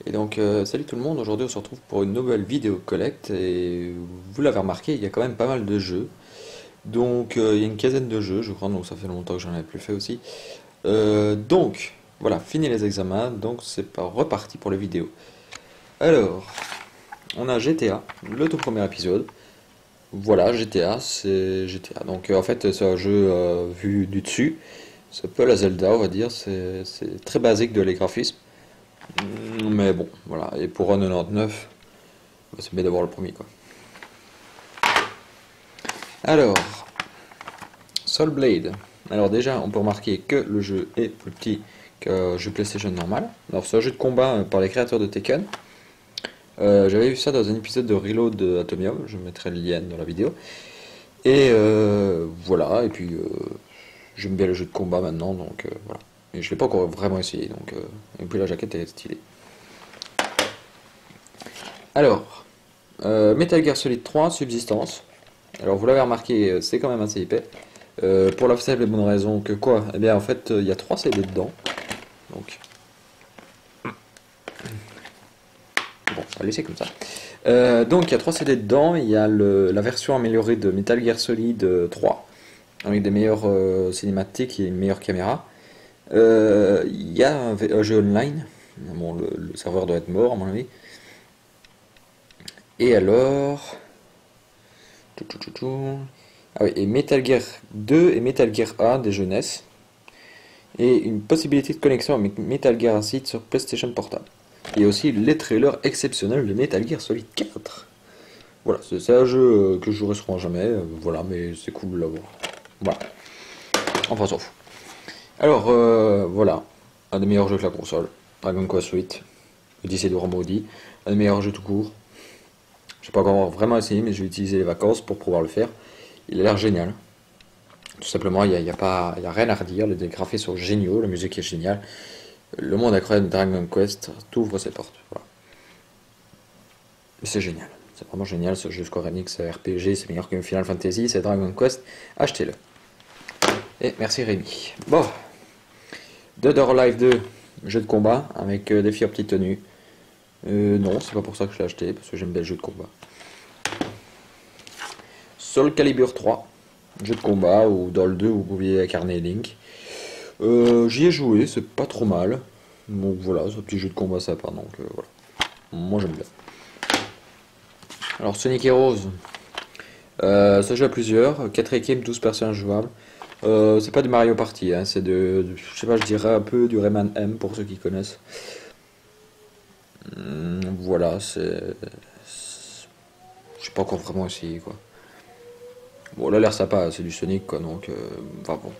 Et donc, salut tout le monde, aujourd'hui on se retrouve pour une nouvelle vidéo collecte et vous l'avez remarqué, il y a quand même pas mal de jeux. Donc, il y a une quinzaine de jeux, je crois, donc ça fait longtemps que j'en avais plus fait aussi. Donc, voilà, fini les examens, donc c'est pas reparti pour les vidéos. Alors, on a GTA, le tout premier épisode. Voilà, GTA, c'est GTA. Donc, en fait, c'est un jeu vu du dessus. C'est un peu la Zelda, on va dire, c'est très basique de les graphismes. Mais bon, voilà, et pour un 99. Bah, c'est bien d'avoir le premier, quoi. Alors, Soul Blade. Alors déjà, on peut remarquer que le jeu est plus petit qu'un jeu PlayStation normal. Alors c'est un jeu de combat par les créateurs de Tekken. J'avais vu ça dans un épisode de Reload de Atomium, je mettrai le lien dans la vidéo. Et voilà, et puis j'aime bien le jeu de combat maintenant, donc voilà. Et je l'ai pas encore vraiment essayé, donc et puis la jaquette est stylée. Alors, Metal Gear Solid 3, Subsistance. Alors vous l'avez remarqué, c'est quand même assez épais. Pour la simple et bonne raison que quoi? Eh bien en fait il y a 3 CD dedans. Donc bon, on va laisser comme ça. Donc il y a 3 CD dedans, il y a la version améliorée de Metal Gear Solid 3, avec des meilleures cinématiques et une meilleure caméra. Il y a un jeu online. Bon, le serveur doit être mort à mon avis. Et alors. Ah oui, et Metal Gear 2 et Metal Gear 1 des jeunesses. Et une possibilité de connexion avec Metal Gear Acid sur PlayStation Portable. Et aussi les trailers exceptionnels de Metal Gear Solid 4. Voilà, c'est un jeu que je jouerai sûrement jamais, voilà, mais c'est cool de l'avoir. Voilà, enfin on s'en fout. Alors, voilà, un des meilleurs jeux que la console, Dragon Quest 8, Odyssey de Maudit, un des meilleurs jeux tout court. Je n'ai pas encore vraiment essayé, mais je vais utiliser les vacances pour pouvoir le faire. Il a l'air génial. Tout simplement, il n'y a, y a rien à redire, les graphismes sont géniaux, la musique est géniale. Le monde incroyable de Dragon Quest t'ouvre ses portes. Voilà. C'est génial. C'est vraiment génial ce jeu Square Enix RPG, c'est meilleur que Final Fantasy, c'est Dragon Quest. Achetez-le. Et merci Rémi. Bon. Dead or Alive 2, jeu de combat avec des filles en petite tenue. Non, c'est pas pour ça que je l'ai acheté, parce que j'aime bien le jeu de combat. Soul Calibur 3, jeu de combat, ou dans le 2 vous pouviez incarner Link. J'y ai joué, c'est pas trop mal. Donc voilà, c'est un petit jeu de combat sympa, donc voilà. Moi j'aime bien. Alors Sonic Heroes, ça joue à plusieurs, 4 équipes, 12 personnages jouables. C'est pas du Mario Party, hein, c'est je sais pas, je dirais un peu du Rayman M pour ceux qui connaissent. Voilà, j'ai pas encore vraiment essayé quoi. Bon, là l'air sympa, c'est du Sonic quoi, donc enfin bon.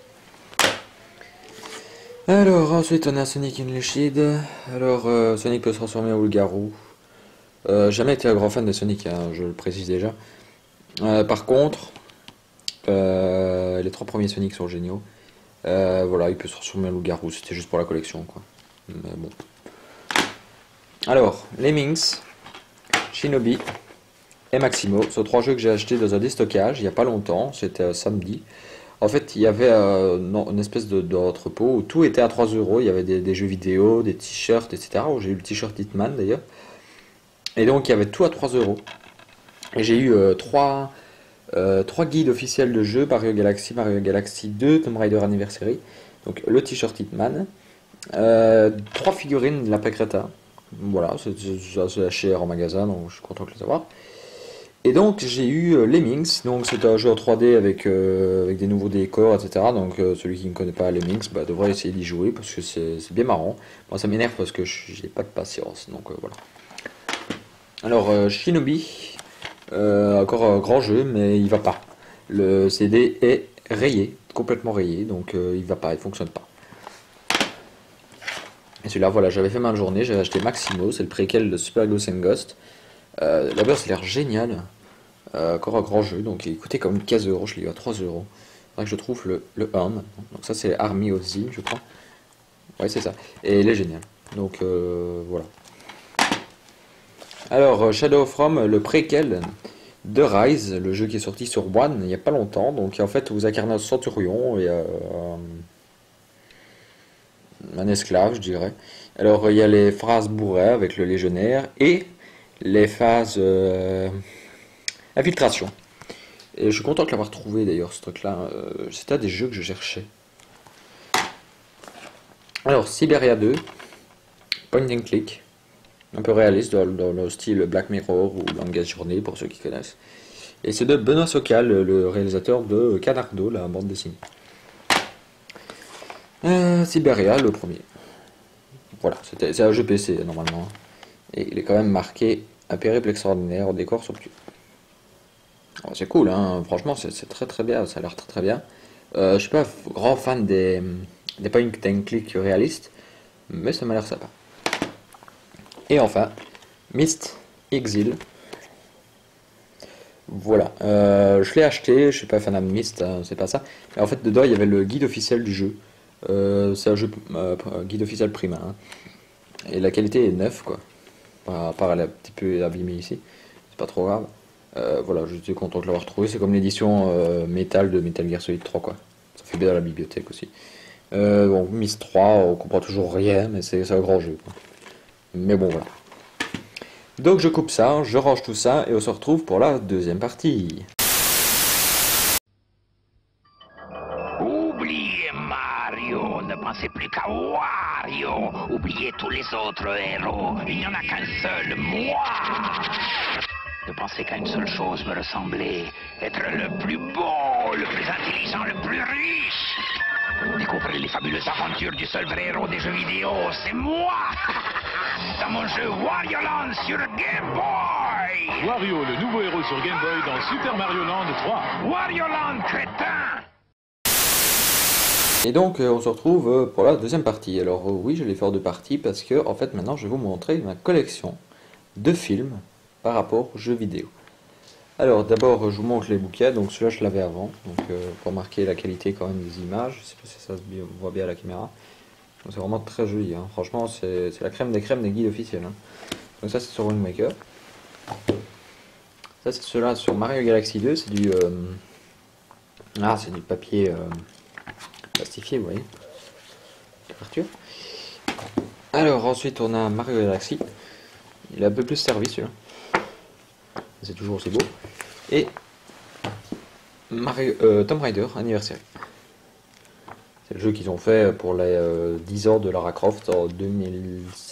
Alors ensuite on a Sonic Unleashed. Alors Sonic peut se transformer en loup-garou. Jamais été un grand fan de Sonic, hein, je le précise déjà. Par contre, les 3 premiers Sonic sont géniaux. Voilà, il peut se transformer en loup-garou, c'était juste pour la collection, quoi. Mais bon. Alors, Lemmings, Shinobi et Maximo, ce sont 3 jeux que j'ai achetés dans un déstockage il n'y a pas longtemps, c'était samedi. En fait, il y avait une espèce d'entrepôt où tout était à 3 euros. Il y avait des jeux vidéo, des t-shirts, etc. J'ai eu le t-shirt Hitman d'ailleurs. Et donc, il y avait tout à 3 euros. Et j'ai eu 3 guides officiels de jeux, Mario Galaxy 2, Tomb Raider Anniversary, donc le t-shirt Hitman, 3 figurines de la Pecreta, voilà, c'est assez cher en magasin, donc je suis content de les avoir. Et donc j'ai eu Lemmings, donc c'est un jeu en 3D avec des nouveaux décors, etc. Donc celui qui ne connaît pas Lemmings bah, devrait essayer d'y jouer parce que c'est bien marrant. Moi ça m'énerve parce que j'ai pas de patience, donc voilà. Alors Shinobi, encore un grand jeu, mais il va pas. Le CD est rayé, complètement rayé, donc il va pas, il fonctionne pas. Et celui-là, voilà, j'avais fait ma journée, j'avais acheté Maximo, c'est le préquel de Super Ghost and Ghost. D'abord, ça a l'air génial. Encore un grand jeu, donc il coûtait comme 15 euros, je l'ai eu à 3 euros. Faudrait que je trouve le 1 maintenant. Donc ça, c'est Army of Zine, je crois. Ouais, c'est ça. Et il est génial. Donc voilà. Alors, Shadow of Rome, le préquel de Rise, le jeu qui est sorti sur One il n'y a pas longtemps. Donc en fait, vous incarnez un centurion et un esclave, je dirais. Alors, il y a les phases bourrées avec le légionnaire et les phases infiltration. Et je suis content de l'avoir trouvé d'ailleurs, ce truc-là. C'était un des jeux que je cherchais. Alors, Siberia 2, point and click, un peu réaliste dans le style Black Mirror ou Langage Journée pour ceux qui connaissent. Et c'est de Benoît Socal, le réalisateur de Canardo, la bande dessinée. Siberia, le premier. Voilà, c'est un jeu PC normalement. Et il est quand même marqué un périple extraordinaire au décor somptueux. Oh, c'est cool, hein. Franchement, c'est très très bien, ça a l'air très très bien. Je suis pas grand fan des point and click réalistes, mais ça m'a l'air sympa. Et enfin, Myst Exile. Voilà, je l'ai acheté, je suis pas fan de Myst, hein, c'est pas ça. Mais en fait, dedans, il y avait le guide officiel du jeu. C'est un jeu guide officiel Prima, hein. Et la qualité est neuve, quoi. À part elle est un petit peu abîmée ici, c'est pas trop grave. Voilà, je suis content de l'avoir trouvé. C'est comme l'édition métal de Metal Gear Solid 3, quoi. Ça fait bien à la bibliothèque aussi. Bon, Myst 3, on comprend toujours rien, mais c'est un grand jeu, quoi. Mais bon, voilà. Donc je coupe ça, je range tout ça et on se retrouve pour la deuxième partie. Oubliez Mario, ne pensez plus qu'à Wario. Oubliez tous les autres héros, il n'y en a qu'un seul, moi. Ne pensez qu'à une seule chose, me ressembler, être le plus beau, le plus intelligent, le plus riche. Découvrez les fabuleuses aventures du seul vrai héros des jeux vidéo, c'est moi. Dans mon jeu Wario Land sur Game Boy. Wario, le nouveau héros sur Game Boy dans Super Mario Land 3. Wario Land, crétin. Et donc on se retrouve pour la deuxième partie. Alors oui, je vais faire deux parties parce que en fait maintenant je vais vous montrer ma collection de films par rapport aux jeux vidéo. Alors d'abord je vous montre les bouquets, donc celui-là je l'avais avant, donc pour marquer la qualité quand même des images, je sais pas si ça se voit bien à la caméra. C'est vraiment très joli, hein. Franchement c'est la crème des crèmes des guides officiels, hein. Donc ça c'est sur Wind Waker. Ça c'est ceux-là sur Mario Galaxy 2, c'est du c'est du papier plastifié, vous voyez, couverture. Alors ensuite on a Mario Galaxy, il est un peu plus servi celui-là, c'est toujours aussi beau. Et Mario, Tomb Raider Anniversary. C'est le jeu qu'ils ont fait pour les 10 ans de Lara Croft en 2007,